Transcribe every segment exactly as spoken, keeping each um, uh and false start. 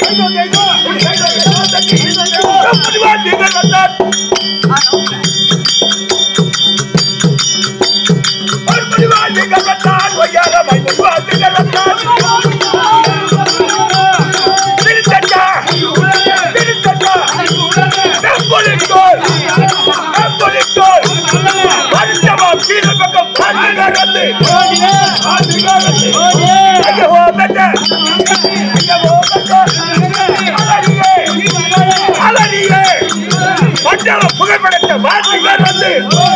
புகைப்படத்தை வாசிகள் வந்து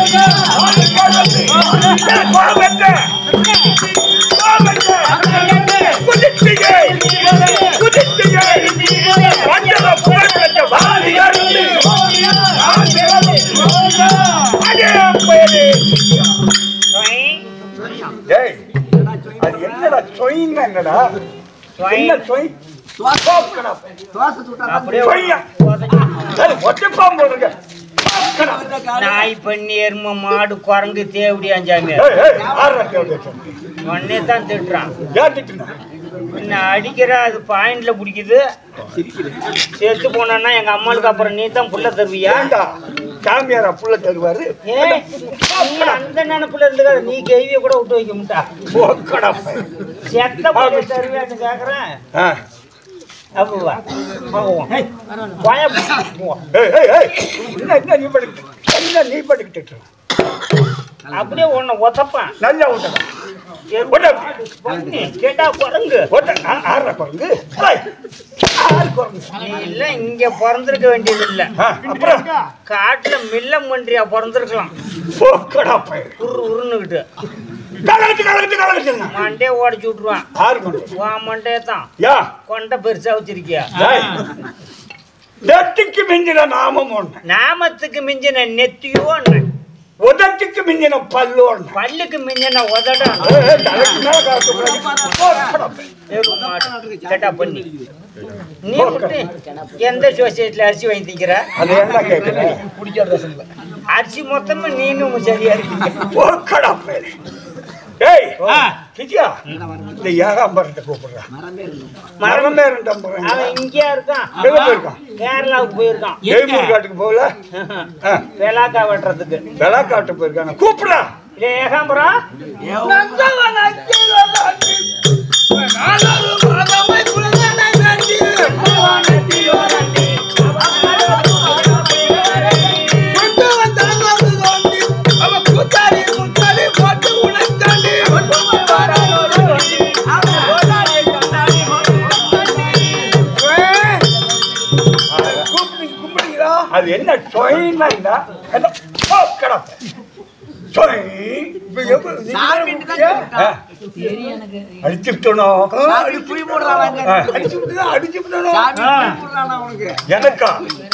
என்னடா சொயிங்க என்னடா என்ன சொய் நாய் பண்ணி எரும மாடு குரங்கு தேவடி அஞ்சாங்க உடனே தான் திட்டுறான் என்ன அடிக்கிற அது பாயிண்ட்ல பிடிக்குது செத்து போனா எங்க அம்மாளுக்கு அப்புறம் நீ தான் புள்ள தருவியா சாமியாரா புள்ள தருவாரு அந்த நினைப்புல இருந்துக்காது நீ கேள்விய கூட விட்டு வைக்க முட்டா செத்த புள்ள தருவியான்னு கேக்குறேன் அப்பவா நீ படிக்கிட்டு அப்படியே உன்னை ஒத்தப்பான் நல்லா கேட்டா குரங்கு குரங்கு நீ இல்ல இங்க பிறந்திருக்க வேண்டியது இல்ல அப்புறம் காட்டுல மில்ல மன்றியா பிறந்திருக்கலாம் உரு உருன்னுகிட்டு மண்டே உடச்சு விட்டுருவான் மண்டே தான் கொண்ட பெருசா வச்சிருக்கியா நெத்திக்கு மிஞ்சின நாமம் ஒண்ணு நாமத்துக்கு மிஞ்சின நெத்தியோ உதட்டுக்கு மிஞ்சின பல்லு பல்லுக்கு மிஞ்சின உதட பண்ணி நீ எந்த சொசைட்டில அரிசி வாங்கி திங்கிற அரிசி மொத்தமா நீனும் சரியா இருக்கு இந்த ஏகாம்பரத்தை கூப்பிடுறான் அவன் இங்கேயா இருக்கான் கேரளாவுக்கு போயிருக்கான் காட்டுக்கு போகல வெளாக்கா வெட்டுறதுக்கு வெளாக்காட்டு போயிருக்காங்க கூப்பிடுறான் ஏகாம்பரம் அது என்ன எனக்கா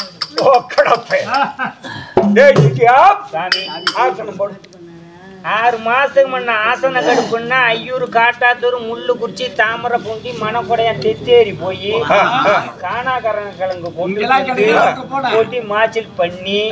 ஆறு மாசத்துக்கு முன்ன ஆசன கடுப்புன்னா ஐயூர் காட்டாத்தூர் முள்ளு குறிச்சி தாமரை பூண்டி மணக்கொடையா தெத்தேரி போய் காணாக்கரங்க கிழங்கு போட்டு போட்டி மாச்சில் பண்ணி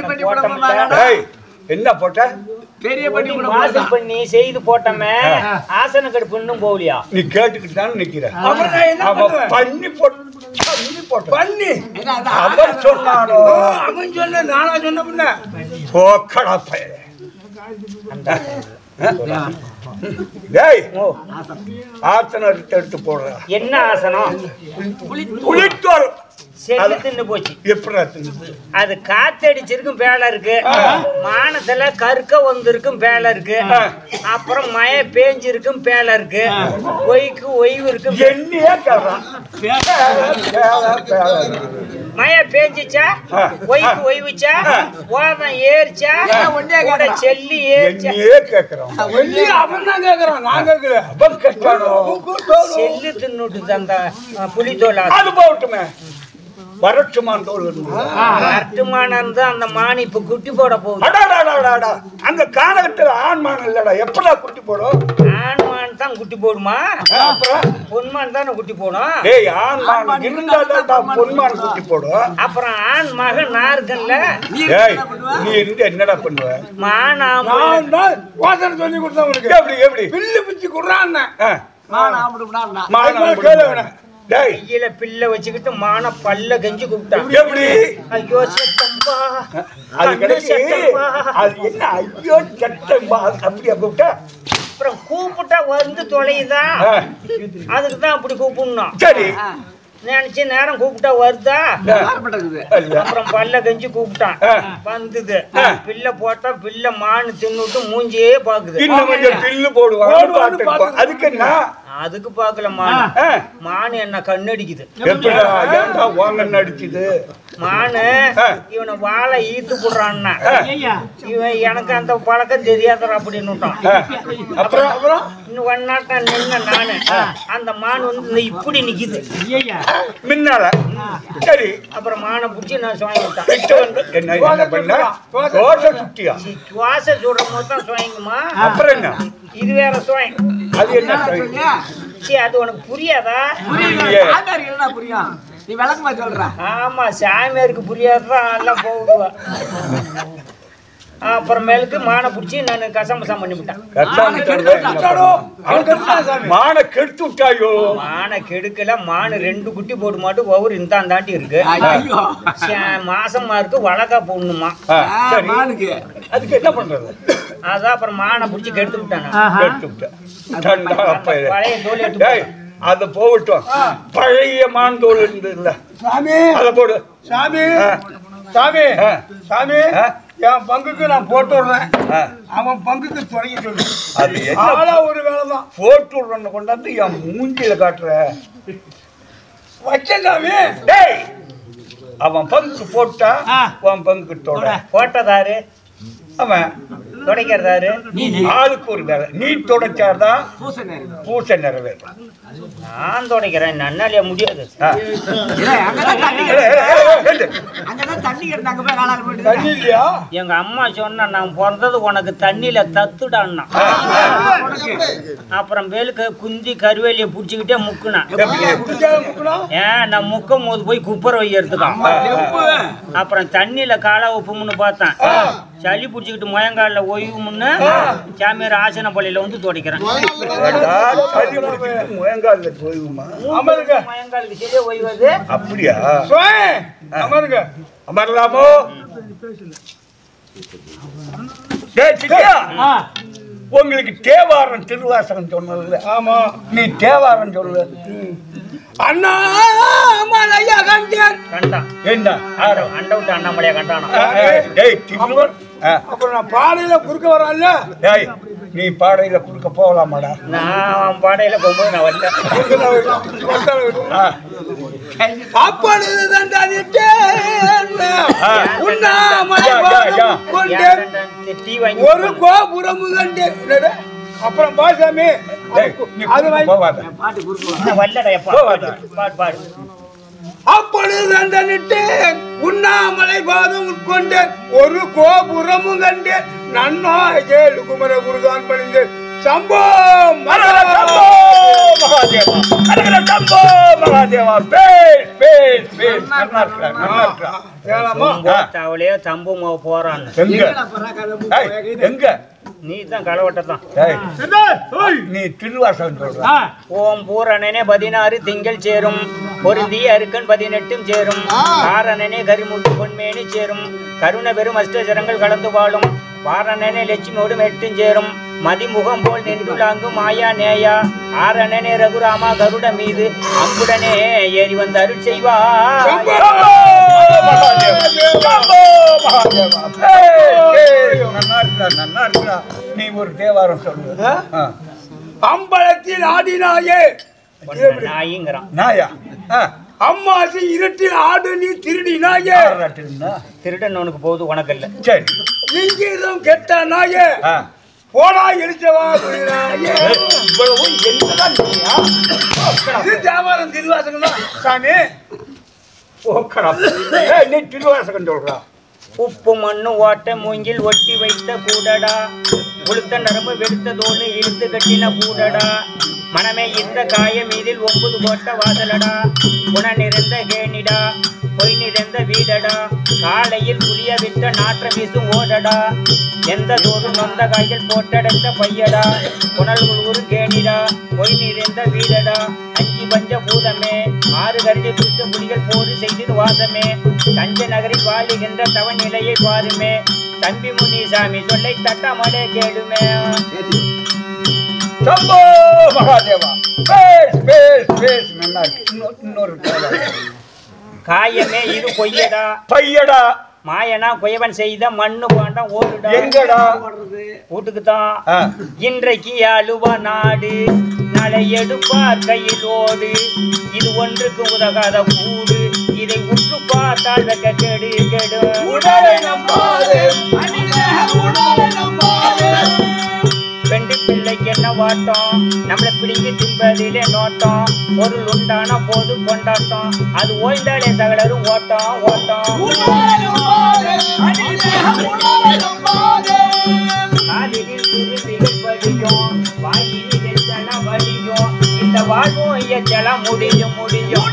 என்ன போட்ட மாசல் பண்ணி செய்து போட்டமே ஆசன கடுப்பு இன்னும் போகலையா நீ கேட்டுக்கிட்டு தான் நிக்கிற பண்ணி போட்டு பண்ணி அவன் சொன்னானோ அவன் சொன்ன நானா சொன்ன போக்கடா பையன் எடுத்து போடுற என்ன ஆசனம் புளித்தோல் செல்லு தின்னு போச்சு அது காத்தடிச்சிருக்கும் வேலை இருக்கு மானத்துல கருக்க வந்திருக்கும் வேலை இருக்கு அப்புறம் மழை பேஞ்சிருக்கும் வேலை இருக்கு ஒய்க்கு ஒய்வு இருக்கும் என்னையே மழை பேஞ்சிச்சா ஒய்க்கு ஒய்வுச்சா ஓதம் ஏறிச்சா செல்லி ஏறிச்சா செல்லு தின்னுட்டு அந்த புலித்தோல் அது போட்டுமே வரட்டுமான் தோல் வரட்டுமானம் தான் அந்த மான் இப்ப குட்டி போட போகுது அந்த காலகட்டத்தில் ஆண்மான் இல்லடா எப்படா குட்டி போடும் ஆண்மான் தான் குட்டி போடுமா பொன்மான் தானே குட்டி போடும் ஏய் ஆண்மான் இருந்தாதான் பொன்மான் குட்டி போடும் அப்புறம் ஆண் மகன் நாருக்கல்ல ஏய் நீ இருந்து என்னடா பண்ணுவ மானா நான் தான் வாசனை சொல்லி கொடுத்தா உனக்கு எப்படி எப்படி பில்லு பிச்சு குடுறான் மான் ஆம்படுனா மான் கேளவன கையில பிள்ளை வச்சுக்கிட்டு மான பல்ல கெஞ்சு கூப்பிட்டான். எப்படி? ஐயோ செத்தம்பா, அது கிடைச்சி அது என்ன ஐயோ செத்தம்பா அப்படியா கூப்பிட்டா? அப்புறம் கூப்பிட்டா வந்து தொலையுதா, அதுக்குதான் அப்படி கூப்பிடணும். சரி, நினைச்ச நேரம் கூப்பிட்டா வருதா, அப்புறம் பல்ல கெஞ்சு கூப்பிட்டான், வந்தது. பிள்ளை போட்டா பிள்ளை மானு தின்னுட்டு மூஞ்சியே பாக்குது. இன்னும் கொஞ்சம் பில்லு போடுவாங்க, அதுக்கு என்ன? அதுக்கு பாக்கல மானு. மானு என்ன கண்ணடிக்குது. எப்படா ஏன்டா வாங்கன்னு அடிக்குது? மானு இவனை வாழை ஈத்து போடுறான்னா, இவன் எனக்கு அந்த பழக்கம் தெரியாத அப்படின்னு விட்டான். அப்புறம் அப்புறம் இன்னும் ஒன்னாட்டா நின்ன நானு, அந்த மான் வந்து இப்படி நிக்குது முன்னால. சரி, அப்புறம் மானை பிடிச்சி நான் சுவாங்கி விட்டான். என்ன பண்ண? தோசை சுட்டியா? சுவாச சுடுற போது தான் சுவாங்குமா. அப்புறம் என்ன? இது வேற சுவாய். அது என்ன? அது உனக்கு புரியாதா? புரியும், நீ விளக்கமா சொல்ற. ஆமா, சாமியாருக்கு புரியாதுதான் எல்லாம் போகுதுவா. அப்புறமேலுக்கு மானை பிடிச்சி நான் கசமசம் பண்ணி விட்டேன். மானை கெடுத்து விட்டாயோ? மானை கெடுக்கல. மானு ரெண்டு குட்டி போட்டு மாட்டு ஒவ்வொரு இந்தான் தாண்டி இருக்கு. மாசமா இருக்கு, வழக்கா போடணுமா. அதுக்கு என்ன பண்றது? அதான் அப்புறம் மானை பிடிச்சி கெடுத்து விட்டானே. பழைய தோல் எடுத்து அத போகட்டும். பழைய மான் தோல் இருந்தது சாமி, அத போடு. சாமி சாமி சாமி, என் பங்குக்கு நான் போட்டு விடுறேன், அவன் பங்குக்கு தொடங்கி சொல்லு. அது என்ன ஒரு வேலைதான். போட்டு விடுறேன்னு கொண்டாந்து என் மூஞ்சியில காட்டுற வச்ச சாமி. டேய், அவன் பங்குக்கு போட்டா உன் பங்குக்கு தொட. போட்டதாரு அவன் துடைக்கிறதாரு. ஆளுக்கு ஒரு வேலை. நீ துடைச்சாதான் பூசை நிறைவேறும். நான் துடைக்கிறேன், நன்னாலியா முடியாது. எங்க அம்மா சொன்ன, நான் பிறந்தது உனக்கு தண்ணியில தத்துடான்னா. அப்புறம் வேலுக்கு குந்தி கருவேலிய புடிச்சுக்கிட்டே முக்குனான். ஏன் நான் முக்கும் போது போய் குப்பரை வைக்கிறதுக்கான். அப்புறம் தண்ணியில காலா உப்புமுன்னு பார்த்தேன். சளி பிடிச்சிக்கிட்டு முயங்கால ஓய்வு முன்னு சாமியார் ஆசன பள்ளியில வந்து துடைக்கிறேன். முயங்காலுக்கு சரியா ஓய்வது. அப்படியா? அமரலாமோ? உங்களுக்கு தேவாரம் திருவாசகம் சொன்னது. ஆமா, நீ தேவாரம் சொல்லு. அண்ணாமலையா கண்டான். கண்டான் என்ன? அண்ட விட்டு அண்ணாமலையா கண்டானா? அப்புறம் நான் பாடையில குறுக்க வரான்ல. டேய், நீ பாடையில குறுக்க போகலாமாடா? நான் பாடையில போகும்போது நான் வரல. ஒரு கோபுரம் அப்புறம் பாசாமி அப்பொழுது கண்டனிட்டேன், உண்ணாமலை பாதம் உட்கொண்டேன், ஒரு கோபுரமும் கண்டேன், நன்னா ஏழு குமர குருதான் பணிந்தேன். சம்போ மகாதேவா, சம்போ மகாதேவா. பேஸ் பேஸ் பேஸ். நல்லா இருக்கா? நல்லா இருக்கா? அவளே தம்பு போறான். எங்க? நீ தான் களவட்டதான். நீ திருவாசகம் சொல்ற. ஓம் பூரணனே பதினாறு திங்கள் சேரும், பொருந்தி அருக்கன் பதினெட்டும் சேரும், ஆரணனே கரிமுட்டு பொன்மேனி சேரும், கருண பெரும் அஷ்டஜரங்கள் கலந்து வாழும், வாரணனே லட்சுமியோடும் எட்டும் சேரும், மதிமுகம் போல் நின்றுலாங்கும் மாயா நேயா, ஆரணனே ரகுராமா கருட மீது அம்புடனே ஏறி வந்து அருள் செய்வார். நீ ஒரு தேவாரம் சொல்லு. அம்பலத்தில் ஆடினாயே நாயிங்கிறான். நாயா? அம்மாசி இருட்டில் ஆடு நீ திருடினாயே. திருடன் உனக்கு போகுது, உனக்கு இல்ல. சரி, இங்கிருந்தும் கெட்ட நாயே போனா எழுச்சவா. தேவாரம் திருவாசகம் தான் சாமி. நீ திருவாசகம் சொல்றா. உப்பு மண்ணு ஓட்ட மூங்கில் ஒட்டி வைத்த கூடடா, உளுத்த நரம்பு வெளுத்த தோணு இழுத்து கட்டின கூடடா, மனமே இந்த காயம் இதில் ஒன்பது கோட்ட வாசலடா குண நிறைந்த கேணிடா பொய் நிறைந்த வீடடா காலையில் புளிய விட்ட நாற்ற வீசும் ஓடடா எந்த தோறும் நொந்த காய்கள் போட்டடைந்த பையடா புனல் ஒரு கேணிடா பொய் நிறைந்த வீடடா அஞ்சு பஞ்ச பூதமே ஆறு கருடி துஷ்ட புலிகள் போரு செய்து வாசமே தஞ்ச நகரில் வாழுகின்ற தவநிலையை பாருமே தம்பி முனிசாமி சொல்லை தட்டாமலே கேளுமே. சம்போ மகாதேவா பேஸ் பேஸ் பேஸ் நல்லா இன்னொரு காயமே இது பொய்யடா பையடா மாயனா குயவன் செய்த மண்ணு பாண்டம் ஓடுடா எங்கடா வீட்டுக்குத்தான் இன்றைக்கு அழுவா நாடு நாளை எடுப்பார் கையில் ஓடு இது ஒன்றுக்கு உதகாத கூடு இதை உற்று பார்த்தால் வெக்க கெடு கெடு பெண்டு பிள்ளைக்கு என்ன வாட்டம் நம்மளை பிடிங்கி திம்பதிலே நோட்டம் பொருள் உண்டான போது கொண்டாட்டம் அது ஓய்ந்தாலே சகலரும் ஓட்டம் ஓட்டம் காலில் சுருவிகள் படியும் வாயிலில் எத்தனை வலியும் இந்த வாழ்வும் எச்சலாம் முடியும் முடியும்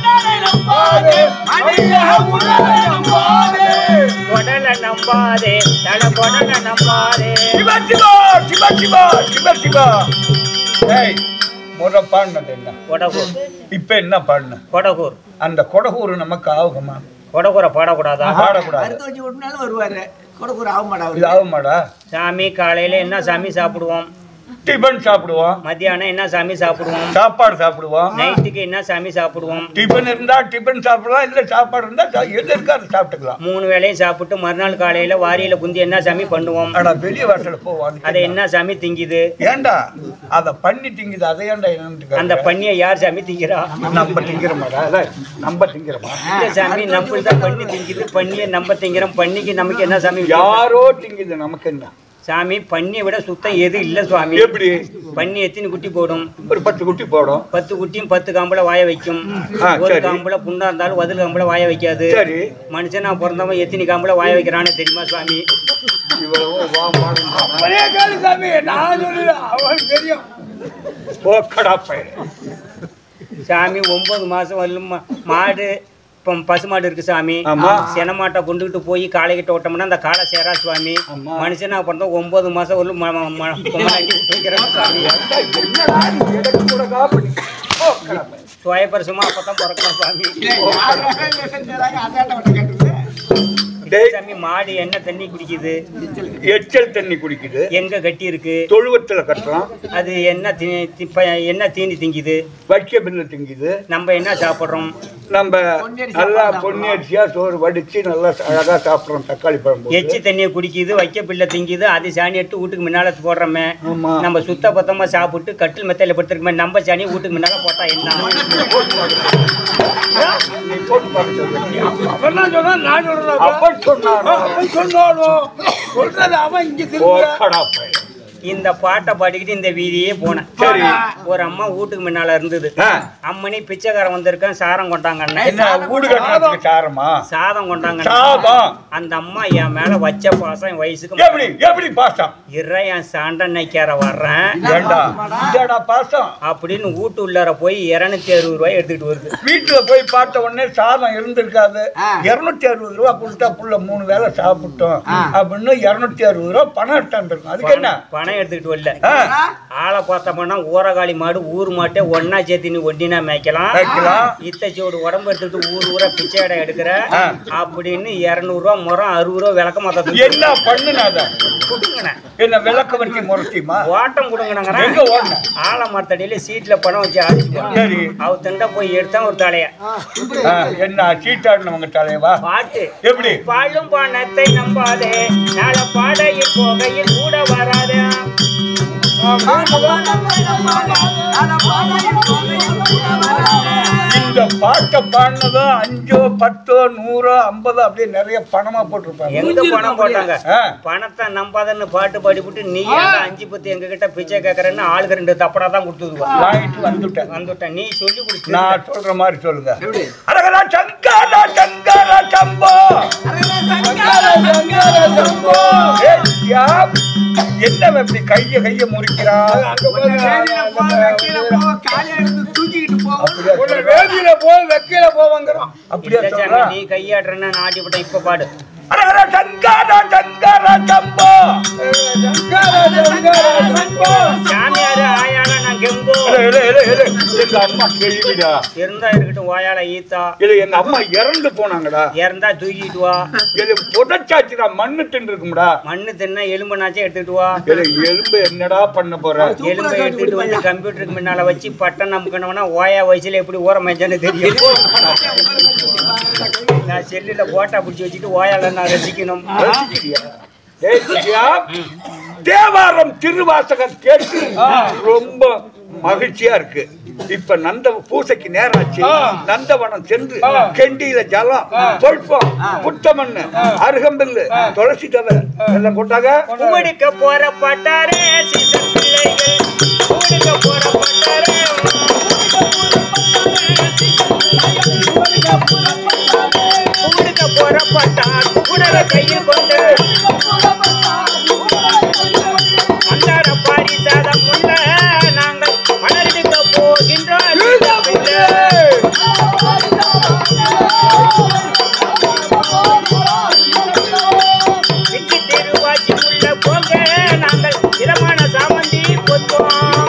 கொடல நம்பாதே தல கொடல நம்பாதே முறை பாடினது என்ன கொடகூர் இப்ப என்ன பாடின கொடகூர் அந்த கொடகூர் நமக்கு ஆகுமா கொடகூரை பாடக்கூடாதா பாடக்கூடாது வருவாரு கொடக்கூர் ஆக மாட்டாங்க இது ஆகுமாடா சாமி காலையில என்ன சாமி சாப்பிடுவோம் டிபன் சாப்பிடுவோம் மத்தியானம் என்ன சாமி சாப்பிடுவோம் சாப்பாடு சாப்பிடுவோம் நைட்டுக்கு என்ன சாமி சாப்பிடுவோம் டிபன் இருந்தா டிபன் சாப்பிடலாம் இல்ல சாப்பாடு இருந்தா எது இருக்காது சாப்பிட்டுக்கலாம் மூணு வேளையும் சாப்பிட்டு மறுநாள் காலையில வாரியில குந்தி என்ன சாமி பண்ணுவோம் ஆனா வெளிய வாசல போவோம் அதை என்ன சாமி திங்குது ஏண்டா அத பண்ணி திங்குது அதை ஏன்டா என்ன அந்த பண்ணியை யார் சாமி திங்கிறா நம்ம திங்கிறோமாடா நம்ம திங்கிறோமா இந்த சாமி நம்மள்தான் பண்ணி திங்குது பண்ணியை நம்ம திங்கிறோம் பண்ணிக்கு நமக்கு என்ன சாமி யாரோ திங்குது நமக்கு என்ன சாமி பண்ணியை விட சுத்தம் எது இல்ல சுவாமி எப்படி பண்ணி எத்தனை குட்டி போடும் ஒரு பத்து குட்டி போடும் பத்து குட்டியும் பத்து காம்புல வாய வைக்கும் ஒரு காம்புல புண்ணா இருந்தாலும் பதில் காம்புல வாய வைக்காது சரி மனுஷனா பிறந்தவன் எத்தனை காம்புல வாய வைக்கிறான்னு தெரியுமா சுவாமி சாமி நான் சொல்லல அவனுக்கு தெரியும் சாமி ஒன்பது மாசம் வரலும் மாடு இப்போ பசுமாடு இருக்கு சாமி செனமாட்டை கொண்டுகிட்டு போய் காலை கிட்ட ஓட்டோம்னா அந்த காலை சேரா சுவாமி மனுஷனா பிறந்தா ஒன்பது மாசம் வரலும் வைக்கிறாங்க சாமி சுயபரிசமா அப்பதான் பிறக்கலாம் சாமி சாமி மாடு என்ன தண்ணி குடிக்குது எச்சல் தண்ணி குடிக்குது எங்க கட்டி இருக்கு தொழுவத்துல கட்டுறோம் அது என்ன என்ன தீனி திங்குது வைக்க பில்ல திங்குது நம்ம என்ன சாப்பிடுறோம் நம்ம நல்லா பொன்னி அரிசியா சோறு வடிச்சு நல்லா அழகா சாப்பிடுறோம் தக்காளி பழம் எச்சி தண்ணியை குடிக்குது வைக்க பிள்ளை திங்குது அது சாணி எடுத்து வீட்டுக்கு முன்னால போடுறோமே நம்ம சுத்த பத்தமா சாப்பிட்டு கட்டில் மெத்தையில படுத்திருக்கோமே நம்ம சாணி வீட்டுக்கு முன்னால போட்டா என்ன இந்த பாட்டை பாடிக்கிட்டு இந்த வீதியே போனேன். ஒரு அம்மா வீட்டுக்கு முன்னால இருந்தது. அம்மனி பிச்சைக்காரன் வந்திருக்கான் சாரம் கொண்டாங்க. சாதம் கொண்டாங்க. அந்த அம்மா என் மேல வச்ச பாசம் என் வயசுக்கு இற என் சாண்டன்னைக்கார வர்றேன் அப்படின்னு வீட்டு உள்ளார போய் இருநூத்தி அறுபது ரூபாய் எடுத்துட்டு வருது. வீட்டுல போய் பார்த்த உடனே சாதம் இருந்திருக்காது. இருநூத்தி அறுபது ரூபாய் கொடுத்தா புள்ள மூணு வேலை சாப்பிட்டோம் அப்படின்னு இருநூத்தி அறுபது ரூபாய் பணம் எடுத்தாந்துருக்கும். அதுக்கு என்ன பணம் எடுத்துக்கிட்டு வரல. ஆளை பார்த்தோம்னா ஊரகாளி மாடு ஊர் மாட்டே ஒன்னா சேர்த்து நீ ஒண்டினா மேய்க்கலாம். இத்தச்சோடு உடம்பு எடுத்துக்கிட்டு ஊர் ஊரா பிச்சை இடம் எடுக்கிற அப்படின்னு இருநூறு ரூபா முறம் அறுபது ரூபா விளக்க மாத்த என்ன பண்ணுனாத என்ன விளக்க வரைக்கும் முறைச்சிமா ஓட்டம் கொடுங்கனாங்க. ஆளை மரத்தடியில சீட்ல பணம் வச்சு ஆடிச்சு அவ தண்டா போய் எடுத்தான் ஒரு தலைய. என்ன சீட்டாடினவங்க தலையவா பாட்டு எப்படி பாழும் பணத்தை நம்பாதே நாள பாடையில் போகையில் கூட வராதே. இந்த பாட்டை பாடினதோ அஞ்சோ பத்தோ நூறோ ஐம்பதோ அப்படியே நிறைய பணமா போட்டிருப்பாங்க. எங்க பணம் போட்டாங்க? பணத்தை நம்பாதன்னு பாட்டு பாடிவிட்டு நீ அஞ்சு பத்து எங்க கிட்ட பிச்சை கேட்கறன்னு ஆளுக்கு ரெண்டு தப்படா தான் கொடுத்துது. வந்துட்டேன் வந்துட்டேன் நீ சொல்லி கொடுத்து நான் சொல்ற மாதிரி சொல்லுங்க. அரகலா சங்கரா சங்கரா சம்போ சங்கரா சங்கரா சம்போ என்ன இப்படி கைய கைய முறிக்கிறா? வேதியில போ வெக்கையில போவாங்கிறான். அப்படியே நீ கையாடுறேன்னா நாட்டி விட்டேன். இப்ப பாடு. சாமியாரு ஆயால நான் கெம்போ அம்மா கேள்விடா இருந்தா இருக்கட்டும். வாயால ஈத்தா இது எங்க அம்மா இறந்து போனாங்கடா. இறந்தா தூக்கிட்டு வா. இது புதைச்சாச்சுடா. மண்ணு தின்னு இருக்கும்டா. மண்ணு தின்னா எலும்புனாச்சும் எடுத்துட்டு வா. எலும்பு என்னடா பண்ண போற? எலும்பை எடுத்துட்டு வந்து கம்ப்யூட்டருக்கு முன்னால வச்சு பட்டன் நமக்குனவனா ஓயா வயசுல எப்படி ஊற மேய்ச்சான்னு தெரியும். நான் செல்லுல போட்டா பிடிச்சி வச்சுட்டு ஓயால நான் ரசிக்கணும். தேவாரம் திருவாசகம் கேட்டு ரொம்ப மகிழ்ச்சியா இருக்கு. இப்ப நந்த பூசைக்கு நேரம் ஆச்சு. நந்தவனம் சென்று கெண்டியில ஜலம் சொல்பம் புத்தமண்ணு அருகம்பில்லு துளசி தவிர எல்லாம் போட்டாங்க. ஊடுக்க போற பட்டாரே சீசன் பிள்ளைகள் ஊடுக்க போற பட்டாரே ஊடுக்க போற பட்டார் உடல கையில் கொண்டு அந்தார பாரி சாதம் உள்ள நாங்கள் மலர்ந்துக்க போகின்றோம். திருவாச்சி உள்ள போங்க நாங்கள் திறமான சாமந்தி பொத்துவோம்.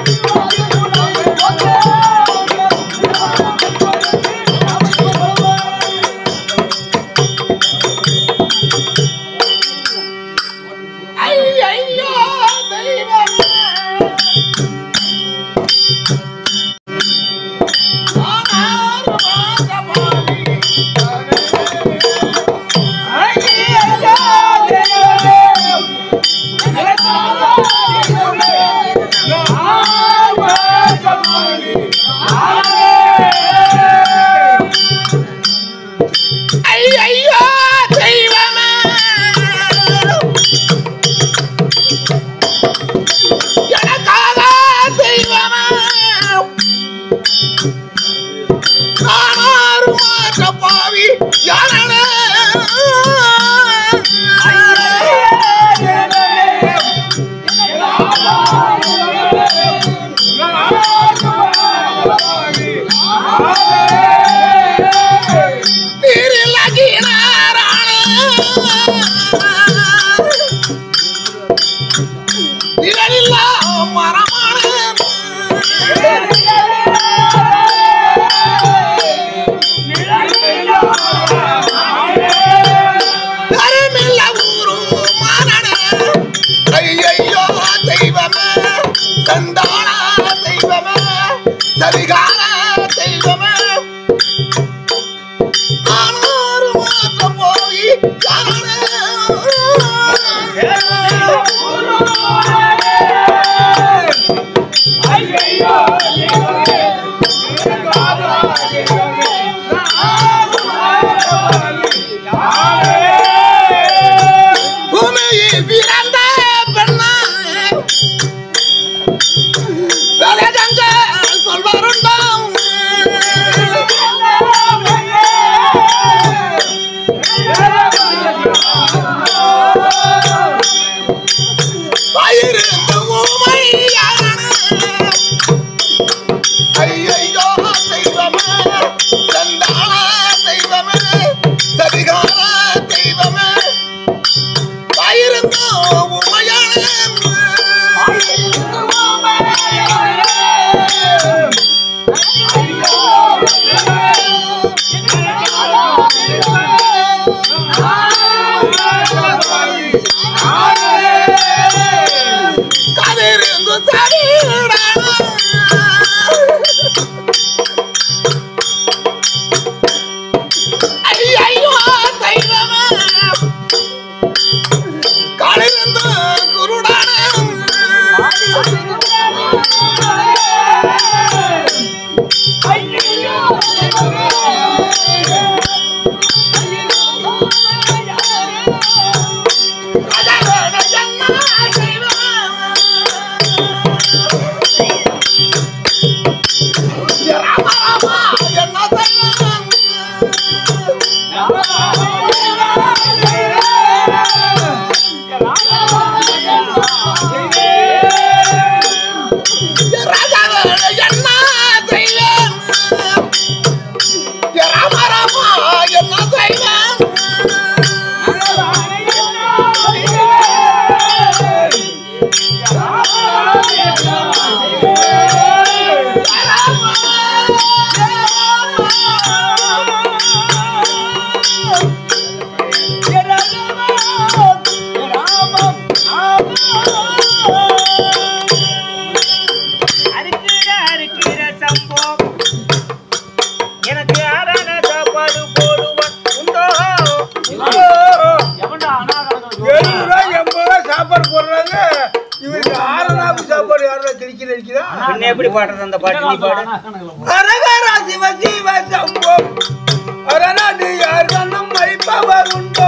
எழுபது ரூபாய் எண்பது ரூபாய் சாப்பாடு போடுறாங்க. இவருக்கு ஆறனாப்பு சாப்பாடு யாரா திருக்கி நடிக்கிறா? என்ன எப்படி பாடுறது அந்த பாட்டு? நீ பாடு. அரகர சிவ சிவ சம்போ அரணாடு யார் கண்ணம் மறிப்பவர் உண்டோ?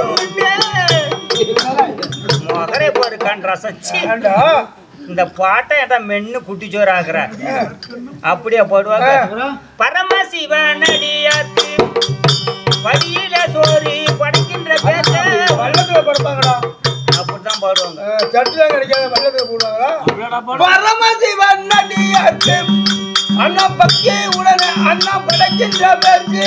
மகரே பாரு கண் ரசச்சி. ஏண்டா இந்த பாட்டை ஏதா மென்னு குட்டிச்சோறு ஆகுற அப்படியே பாடுவாங்க. பரமசிவனடியாத்து வழியில சோறு படைக்கின்ற பேச்ச வள்ளத்துல படுப்பாங்கடா. அப்படித்தான் பாடுவாங்க. சட்டுதான் கிடைக்காத வள்ளத்துல போடுவாங்களா? பரமசிவன் அடியாத்து அண்ணா பக்கே உடனே அண்ணா படைக்கின்ற பேச்சு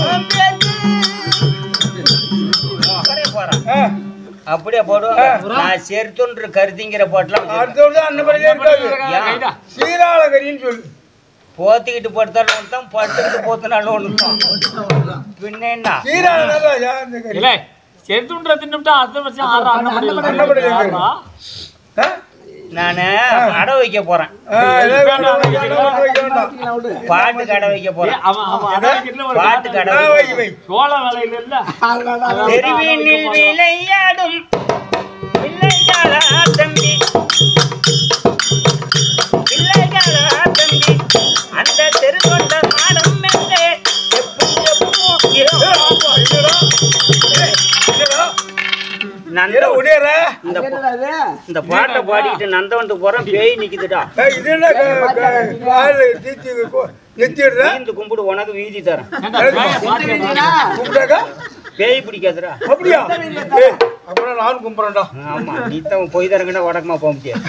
மகரே போறான் அப்படியே போடுவாங்க. நான் செருத்தொன்று கருதிங்கிற பாட்டுலாம் அடுத்தது அண்ணன் படையிலே இருக்காது. சீராளகரின்னு சொல்லு. போத்திக்கிட்டு படுத்தாலும் ஒன்று தான், படுத்துக்கிட்டு போத்தினாலும் ஒன்று தான். பின்ன என்ன சீராள செருத்துன்ற தின்னுட்டா அடுத்த வருஷம் ஆறு அண்ணன் நானு அடை வைக்க போறேன். பாட்டு கடை வைக்க போறேன். பாட்டு கடை சோழ வேலையில இல்ல தெருவினில் விளையாடும் பிள்ளைகளா தம்பி, பிள்ளைகளா தம்பி, அந்த தெருவொண்ட மாடம் மெல்லே இந்த பாட்டை பாடிக்கிட்டு நந்தவன்ட்டு போறேன். பேய் நிக்குதுடா. கும்பிடு உனக்கு வீதி தரேன். பேய் பிடிக்காதுடா. அப்படியா? அப்புறம் நானும் கும்பிட்றேன்டா. ஆமா, நீ தான் போய் தரங்கடா வடக்கமா போக முடியாது.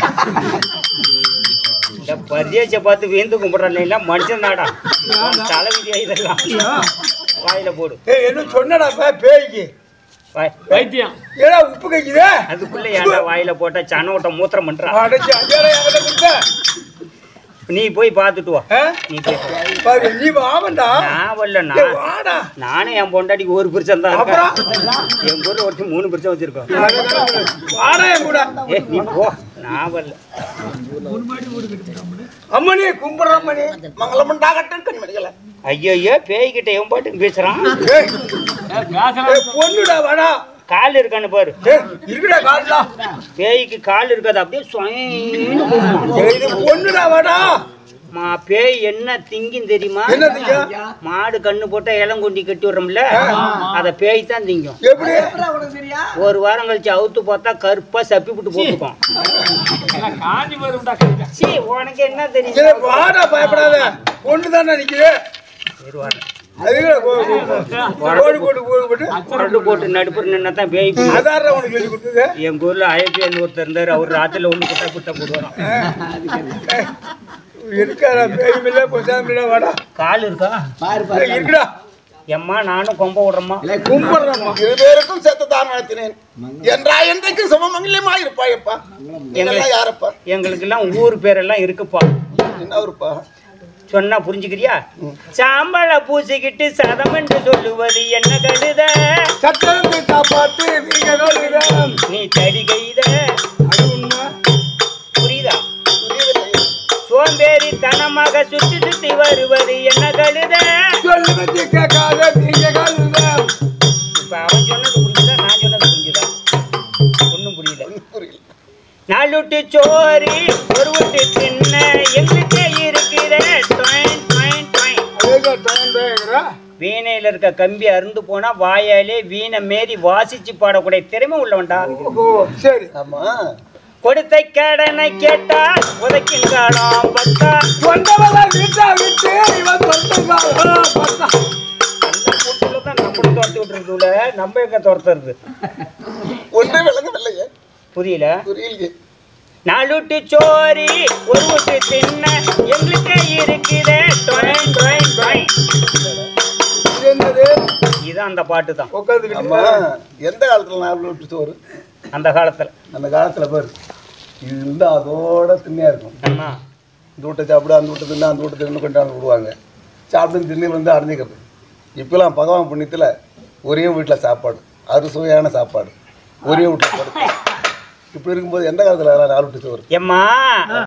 இந்த பரிதேச பார்த்து வீந்து கும்பிட்றா மனுஷன் நாடா. தலைவிதியா இதெல்லாம் வாயில போடு. என்ன சொன்னடா பேய்க்கு வைத்தியம் ஏடா உப்பு கைக்குதே? அதுக்குள்ள ஏன்டா வாயில போட்டா சன ஓட்ட மூத்திரம் பண்றா. நீ போய் பாத்துட்டு வா. நீ போய் நீ வாவண்டா. நான் வரல. நான் நானே என் பொண்டாட்டிக்கு ஒரு பிரச்சனை தான் இருக்கேன். என் ஊர்ல ஒருத்தி மூணு பிரச்சனை வச்சிருக்கோம். ஏ நீ போ. நான் வரல. அம்மனி கும்பிடுற அம்மனி மங்களம் டாகட்டும் கண்மணிகள. ஐயோ பேய்கிட்ட என் பாட்டுக்கு பேசுறான். பொண்ணுடா வாடா. கால் இருக்கான்னு பாரு. இருக்குடா கால்ல. பேய்க்கு கால் இருக்காது. அப்படியே பொண்ணுடா வாடா. மா பேய் என்ன திங்கும் தெரியுமா? என்ன திங்க? மாடு கண்ணு போட்டா இளங்கொண்டி கட்டி விடுறோம்ல, அத பேய் தான் திங்கும். எப்படி? ஒரு வாரம் கழிச்சு அவுத்து பார்த்தா கருப்பா சப்பி விட்டு போட்டுக்கும். சீ உனக்கு என்ன தெரியும்? வாடா பயப்படாத. பொண்ணு தானே நிக்குது. போட்டு நடுப்புற நின்னா பேய். எங்க ஊர்ல அயப்பியன் ஒருத்தர் இருந்தாரு. அவர் ராத்திரில ஒண்ணு குட்டா குட்டா போடுவாராம். கால் இருக்கா? இருக்குடா. எம்மா நானும் கொம்ப விடுறோமா? கும்பிடுறோம். இருவருக்கும் செத்துதான் நடத்தினேன் என்றா என்றைக்கு சுமமங்கலமா இருப்பாயப்பா. எங்கெல்லாம் யாரப்பா? எங்களுக்கு எல்லாம் ஊர் பேரெல்லாம் இருக்குப்பா. என்ன ஊருப்பா சொன்னா புரிஞ்சுக்கிறியா? சாம்பள பூசிக்கிட்டு சதம் என்று சொல்லுவது என்ன கழுத? சட்டத்தை காப்பாத்து நீ தடி கைத. புரியுதா? சோம்பேறி தனமாக சுத்தி சுத்தி வருவது என்ன கழுத? சொல்லுவது கேட்காத நீங்க கழுத. இப்ப அவன் சொன்னது புரிஞ்சுதா? நான் சொன்னது புரிஞ்சுதா? ஒன்னும் புரியல. நாலுட்டு சோறு ஒரு விட்டு தின்ன எங்களுக்கு இருக்கிற வீணையில இருக்க கம்பி அருந்து போனா வாயாலே வீணை மேரி வாசிச்சு பாடக்கூடிய திறமை உள்ளவன்டா. சரி. ஆமா. கொடுத்த கடனை கேட்டா உதைக்கும் காலம் பத்தா. வீட்டா விட்டு இவன் பத்தா. அந்த கூட்டுலதான் நம்மளும் துரத்தி விட்டுறதுல நம்ம எங்க துரத்துறது? ஒன்றே விளங்கவில்லையே. புரியல? புரியல. நாலுட்டு சோரி ஒரு விட்டு தின்ன எங்களுக்கு இருக்குது. இதான் அந்த பாட்டு தான். எந்த காலத்துல நாலு விட்டு சோறு? அந்த காலத்துல. அந்த காலத்துல பாரு இது இருந்தா அதோட திண்ணையா இருக்கும். ஆமா. இந்த வீட்டை சாப்பிடு, அந்த வீட்டை தின்னு, அந்த வீட்டை தின்னு கொண்டாந்து விடுவாங்க. சாப்பிட்டு திண்ணையில் வந்து அடைஞ்சிக்கிறது. இப்பெல்லாம் பகவான் புண்ணியத்துல ஒரே வீட்டில் சாப்பாடு, அறுசுவையான சாப்பாடு, ஒரே வீட்டில் படுத்து. இப்படி இருக்கும்போது எந்த காலத்துல நாலு விட்டு சோறு? எம்மா